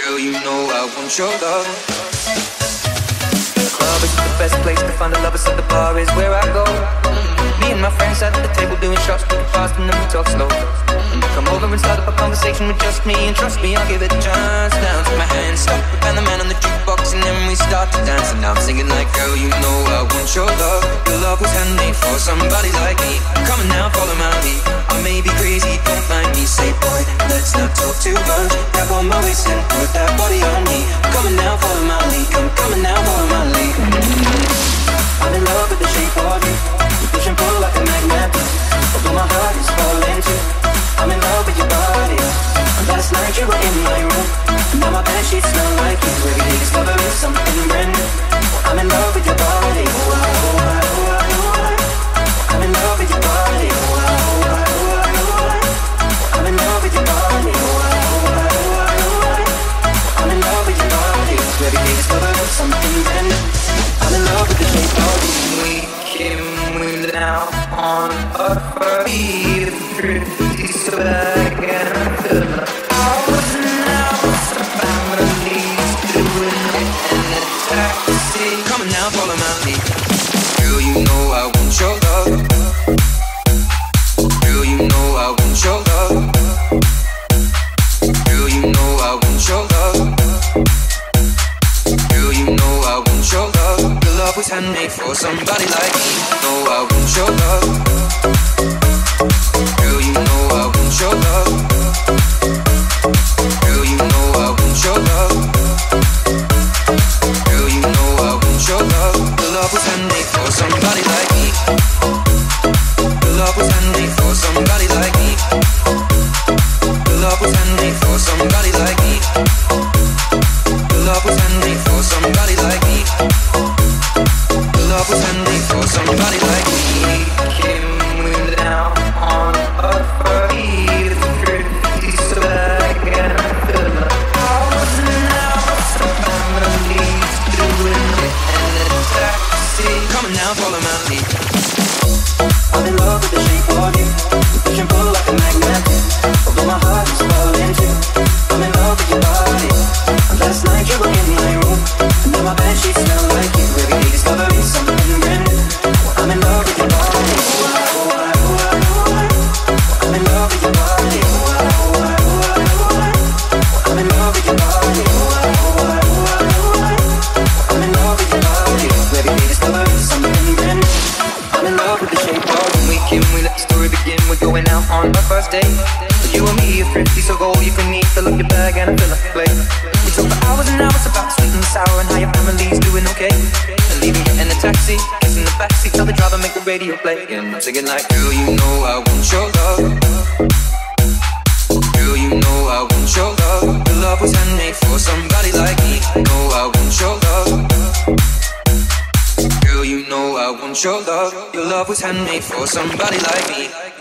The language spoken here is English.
Girl, you know I want your love. Club is the best place to find a lover, so the bar is where I go. Me and my friends sat at the table doing shots, moving fast and then we talk slow. Come over and start up a conversation with just me, and trust me, I'll give it a chance. Now take my hand, stop, and the man on the jukebox, and then we start to dance. And now I'm singing like, girl, you know I want your love. Your love was handmade for somebody like me. Come on now, follow my lead. I may be crazy, don't mind me. Say, boy, let's not talk too much. Grab on my waist and put that body on me. Come on now, follow my lead. Come on now, follow my lead. I'm in love with the shape of you. You push and pull like a magnet. Although my heart is falling too. I'm in love with your body. Last night you were in my room. Now my bed sheets smell like you. Every day discovering something brand new. I'm in love with your body. I'm in love with your body. I'm in love with your body. I'm in love with your body. Every day discovering something brand new. I'm in love with the shape of you. We came down on a furry pretty swag and fill up hours and hours of families doing it in a taxi. Come on now, follow my lead. Girl, you know I want your love. Girl, you know I want your love. Girl, you know I want your love. Girl, you know I want your love. Your love was handmade for somebody like me. Know I want your love. Girl, you know I want your love. Girl, you know I want your love. Girl, you know I want your love. Your love was handmade for somebody like me. Your love was handmade for somebody like me. Your love was handmade for somebody like me. Your love was handmade for somebody like me. Your love was handmade for somebody like me. Came down on a furry pretty swag and fill up hours and hours of families doing it in a taxi. Come on now, follow my lead. I'm in love with the shape of you. You push and pull like a magnet. Although my heart is falling too. I'm in love with your body. Last night you were in my room. And now my bed sheets smell like you. Every day discovering something brand new. I'm in love with your body. I'm in love with your body. I'm in love with your body. I'm in love with your body. Every day discovering something brand new. I'm in love with the shape of you. We let the story begin. We're going out on our first date. You and me are thrifty, so go all you can eat. Fill up your bag and I fill up the plate. We talk for hours and hours about sweet and sour and how your family's doing okay. And leaving you in the taxi, kissing the backseat, tell the driver make the radio play. And I'm singing like, girl, you know I want your love. Girl, you know I want your love. Your love was handmade for somebody like me. Know I want your love. Girl, you know I want your love. Your love was handmade for somebody like me.